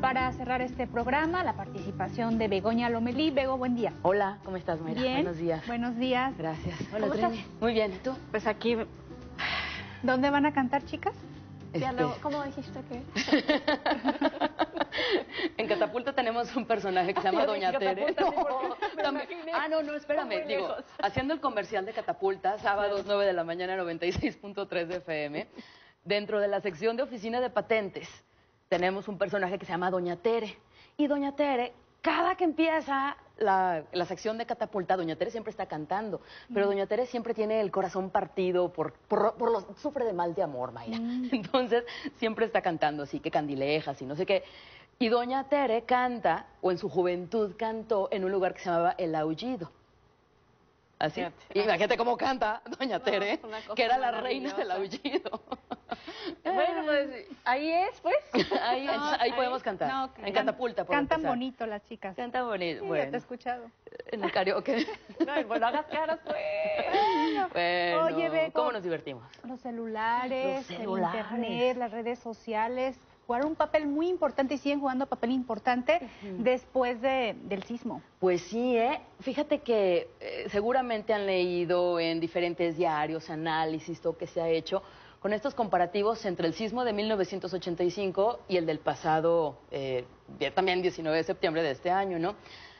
Para cerrar este programa, la participación de Begoña Lomelí. Bego, buen día. Hola, ¿cómo estás, Mayra? Bien. Buenos días. Buenos días. Gracias. Hola, ¿Cómo Trini. estás? Muy bien, ¿y tú? Pues aquí, ¿Dónde van a cantar, chicas? ya no, ¿cómo dijiste que? En Catapulta tenemos un personaje que se llama Doña Tere. No, espérame. Digo, haciendo el comercial de Catapulta, sábados 9 de la mañana, 96.3 de FM, dentro de la sección de oficina de patentes, tenemos un personaje que se llama Doña Tere. Y Doña Tere, cada que empieza la sección de Catapulta, Doña Tere siempre está cantando, pero Doña Tere siempre tiene el corazón partido sufre de mal de amor, Mayra. Entonces, siempre está cantando así, que candilejas y no sé qué. Y Doña Tere canta, o en su juventud cantó, en un lugar que se llamaba El Aullido. Así. Imagínate cómo canta Doña Tere, que era la reina del aullido. Bueno, pues ahí es, pues. Ahí podemos cantar. No, en Catapulta, por Cantan empezar. bonito las chicas. Cantan bonito, Sí, bueno. ya te he escuchado. En el karaoke. No, bueno, hagas caras, pues. Bueno, Oye, Bego, ¿cómo nos divertimos? Los celulares, Los celulares. el internet, las redes sociales, jugaron un papel muy importante y siguen jugando un papel importante después del sismo. Pues sí, fíjate que seguramente han leído en diferentes diarios, análisis, todo que se ha hecho, con estos comparativos entre el sismo de 1985 y el del pasado, también 19 de septiembre de este año, ¿no?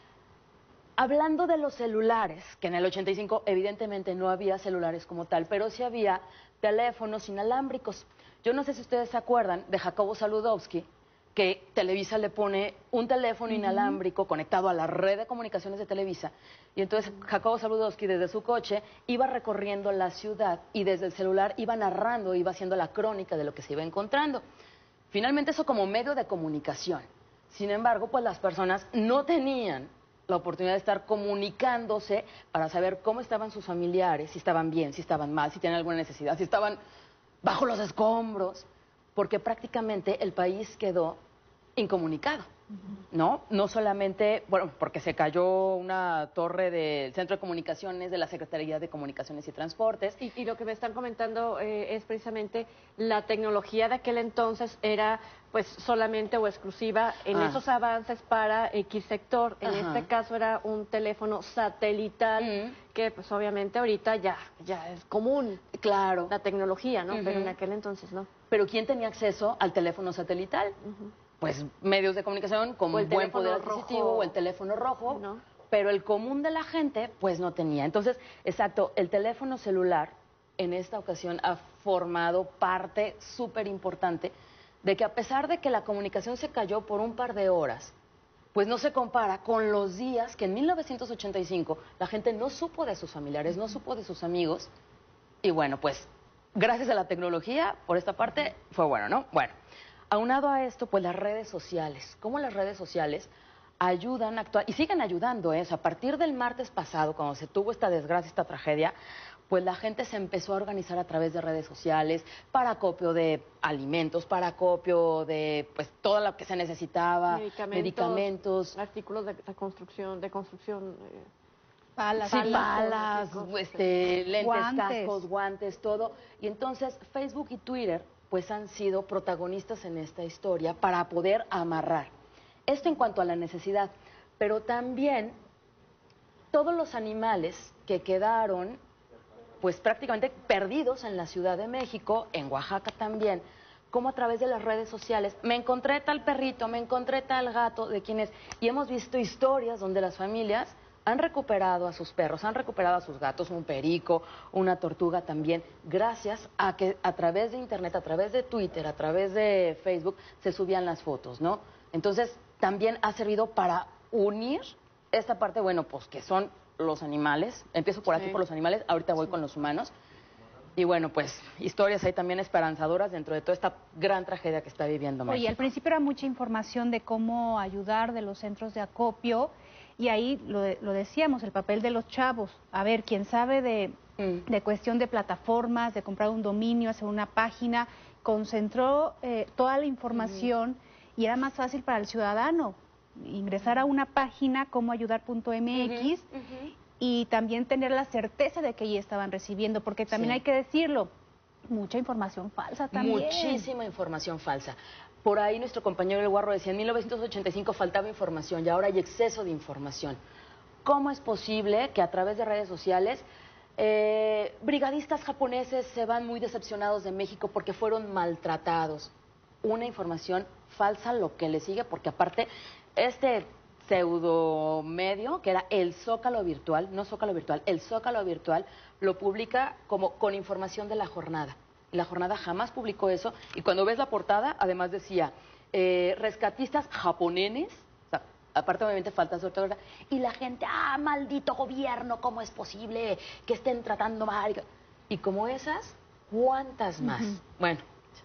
Hablando de los celulares, que en el 85 evidentemente no había celulares como tal, pero sí había teléfonos inalámbricos. Yo no sé si ustedes se acuerdan de Jacobo Saludowski, que Televisa le pone un teléfono inalámbrico conectado a la red de comunicaciones de Televisa. Y entonces Jacobo Saludowski desde su coche iba recorriendo la ciudad y desde el celular iba narrando, iba haciendo la crónica de lo que se iba encontrando. Finalmente eso como medio de comunicación. Sin embargo, pues las personas no tenían la oportunidad de estar comunicándose para saber cómo estaban sus familiares, si estaban bien, si estaban mal, si tenían alguna necesidad, si estaban bajo los escombros, porque prácticamente el país quedó incomunicado, ¿no? No solamente, bueno, porque se cayó una torre del Centro de Comunicaciones de la Secretaría de Comunicaciones y Transportes. Y lo que me están comentando es precisamente la tecnología de aquel entonces era pues solamente o exclusiva en esos avances para X sector. En este caso era un teléfono satelital que pues obviamente ahorita ya es común. Claro. La tecnología, ¿no? Pero en aquel entonces no. Pero ¿quién tenía acceso al teléfono satelital? Pues medios de comunicación con buen poder adquisitivo o el teléfono rojo, ¿no? Pero el común de la gente pues no tenía. Entonces, exacto, el teléfono celular en esta ocasión ha formado parte súper importante de que a pesar de que la comunicación se cayó por un par de horas, pues no se compara con los días que en 1985 la gente no supo de sus familiares, no supo de sus amigos, y bueno, pues gracias a la tecnología, por esta parte, fue bueno, ¿no? Bueno, aunado a esto, pues las redes sociales. ¿Cómo las redes sociales ayudan a actuar? Y siguen ayudando, ¿eh? O sea, a partir del martes pasado, cuando se tuvo esta desgracia, esta tragedia, pues la gente se empezó a organizar a través de redes sociales para acopio de alimentos, para acopio de pues todo lo que se necesitaba, medicamentos, artículos de construcción, Palas, sí, palas, lentes, guantes. cascos, guantes, todo. Y entonces Facebook y Twitter pues han sido protagonistas en esta historia para poder amarrar. Esto en cuanto a la necesidad, pero también todos los animales que quedaron pues prácticamente perdidos en la Ciudad de México, en Oaxaca también, como a través de las redes sociales, me encontré tal perrito, me encontré tal gato, de quienes, y hemos visto historias donde las familias han recuperado a sus perros, han recuperado a sus gatos, un perico, una tortuga también, gracias a que a través de internet, a través de Twitter, a través de Facebook, se subían las fotos, ¿no? Entonces, también ha servido para unir esta parte, bueno, pues que son los animales, empiezo por aquí por los animales, ahorita voy con los humanos, y bueno, pues historias ahí también esperanzadoras dentro de toda esta gran tragedia que está viviendo México. Oye, al principio era mucha información de cómo ayudar, de los centros de acopio, y ahí lo decíamos, el papel de los chavos. A ver, quien sabe de cuestión de plataformas, de comprar un dominio, hacer una página, concentró toda la información y era más fácil para el ciudadano ingresar a una página como ayudar.mx y también tener la certeza de que ya estaban recibiendo, porque también hay que decirlo, mucha información falsa también. Muchísima información falsa. por ahí nuestro compañero El Guarro decía, en 1985 faltaba información y ahora hay exceso de información. ¿Cómo es posible que a través de redes sociales brigadistas japoneses se van muy decepcionados de México porque fueron maltratados? Una información falsa lo que le sigue, porque aparte este pseudo medio, que era el Zócalo Virtual, no Zócalo Virtual, el Zócalo Virtual, lo publica como con información de la jornada. La jornada jamás publicó eso, y cuando ves la portada, además decía, rescatistas japoneses, o sea, aparte obviamente faltas de ortografía, y la gente, maldito gobierno, ¿cómo es posible que estén tratando mal? Y como esas, ¿cuántas más? Bueno,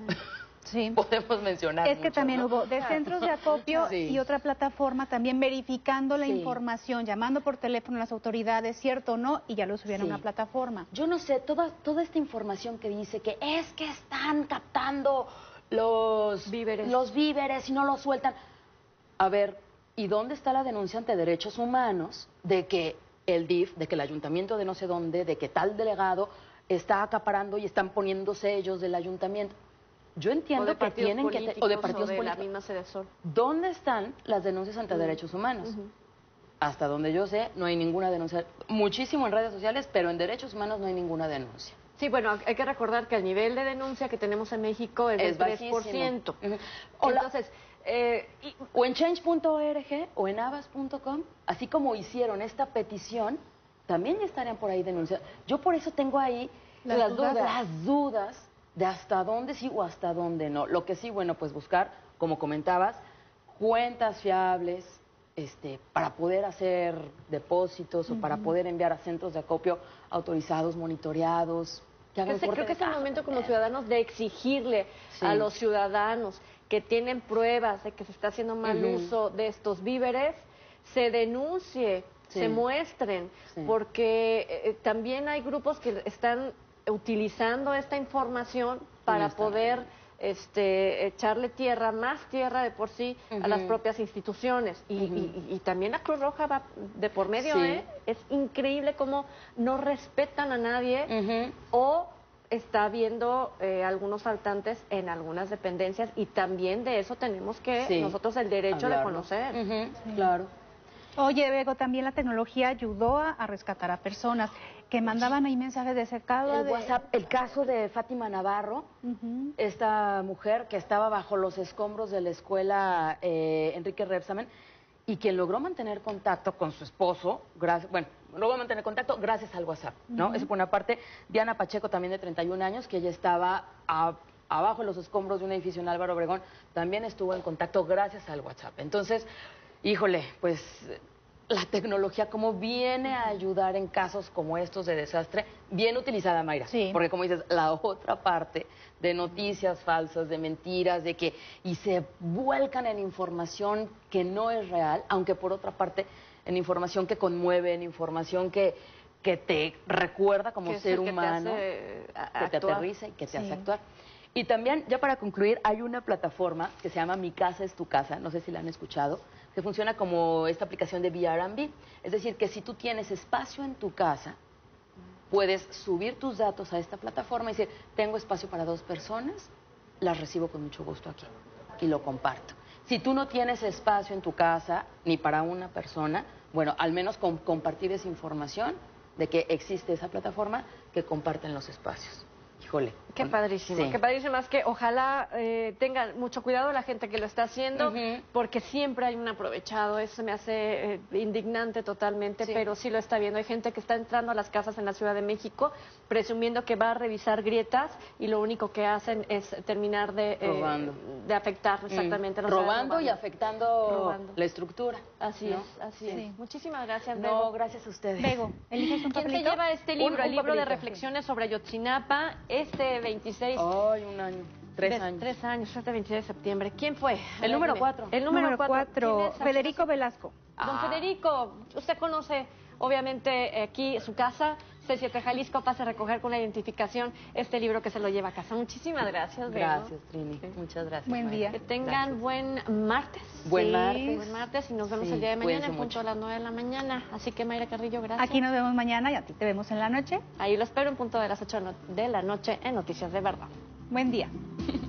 sí. Podemos mencionar Es que muchas, también ¿no? hubo de centros de acopio Sí. y otra plataforma también verificando la Sí. información, llamando por teléfono a las autoridades, cierto o no, y ya lo subieron Sí. a una plataforma. Yo no sé, toda esta información que dice que es que están captando los víveres y no los sueltan. A ver, ¿y dónde está la denuncia ante derechos humanos de que el DIF, de que el ayuntamiento de no sé dónde, de que tal delegado está acaparando y están poniendo sellos del ayuntamiento? Yo entiendo que tienen que... O de partidos políticos. La misma Sede Sol. ¿Dónde están las denuncias ante derechos humanos? Hasta donde yo sé, no hay ninguna denuncia. Muchísimo en redes sociales, pero en derechos humanos no hay ninguna denuncia. Sí, bueno, hay que recordar que el nivel de denuncia que tenemos en México es del 3%. Entonces, o en change.org o en abas.com, así como hicieron esta petición, también ya estarían por ahí denunciados. Yo por eso tengo ahí las dudas de hasta dónde sí o hasta dónde no. Lo que sí, bueno, pues buscar, como comentabas, cuentas fiables, para poder hacer depósitos o para poder enviar a centros de acopio autorizados, monitoreados. Creo que es el momento como ciudadanos de exigirle a los ciudadanos que tienen pruebas de que se está haciendo mal uso de estos víveres, se denuncie, se muestren, porque también hay grupos que están utilizando esta información para poder echarle más tierra de por sí a las propias instituciones. Y también la Cruz Roja va de por medio, Es increíble cómo no respetan a nadie o está habiendo algunos faltantes en algunas dependencias, y también de eso tenemos que nosotros el derecho de conocer. Claro. Oye, Bego, también la tecnología ayudó a rescatar a personas que mandaban ahí mensajes de secado. El WhatsApp, el caso de Fátima Navarro, esta mujer que estaba bajo los escombros de la escuela Enrique Rebsamen, y quien logró mantener contacto con su esposo, logró mantener contacto gracias al WhatsApp, ¿no? Eso por una parte. Diana Pacheco, también de 31 años, que ella estaba abajo de los escombros de un edificio en Álvaro Obregón, también estuvo en contacto gracias al WhatsApp. Entonces, híjole, pues la tecnología como viene a ayudar en casos como estos de desastre, bien utilizada, Mayra. Sí. Porque como dices, la otra parte de noticias falsas, de mentiras, y se vuelcan en información que no es real, aunque por otra parte en información que conmueve, en información que te recuerda como ser humano, que te aterriza y que te hace actuar. Y también, ya para concluir, hay una plataforma que se llama Mi Casa es tu Casa, no sé si la han escuchado, que funciona como esta aplicación de Airbnb. Es decir, que si tú tienes espacio en tu casa, puedes subir tus datos a esta plataforma y decir, tengo espacio para 2 personas, las recibo con mucho gusto aquí y lo comparto. Si tú no tienes espacio en tu casa ni para una persona, bueno, al menos compartir esa información de que existe esa plataforma que comparten los espacios. Híjole. Qué padrísimo, qué padrísimo. Es que ojalá tengan mucho cuidado la gente que lo está haciendo, porque siempre hay un aprovechado. Eso me hace indignante totalmente, pero sí lo está viendo. Hay gente que está entrando a las casas en la Ciudad de México presumiendo que va a revisar grietas, y lo único que hacen es terminar de afectar exactamente. Robando y afectando la estructura. Así es, así es. Muchísimas gracias, Bego. No, gracias a ustedes. Bego, ¿eliges un papelito? ¿Quién se lleva este libro? El libro de papelito. reflexiones sobre Ayotzinapa, este 26... ¡Ay, un año! 3 años. 3 años, este 26 de septiembre. ¿Quién fue? El número 4. El número 4. Federico Velasco. Don Federico, usted conoce obviamente aquí su casa, C7 Jalisco, pase a recoger con la identificación este libro que se lo lleva a casa. Muchísimas gracias, Bego. Gracias, Trini. Muchas gracias. Buen día. Que tengan buen martes. Buen martes. Buen martes, y nos vemos el día de mañana en punto a las 9 de la mañana. Así que, Mayra Carrillo, gracias. Aquí nos vemos mañana y a ti te vemos en la noche. Ahí lo espero en punto de las 8 de la noche en Noticias de Verdad. Buen día.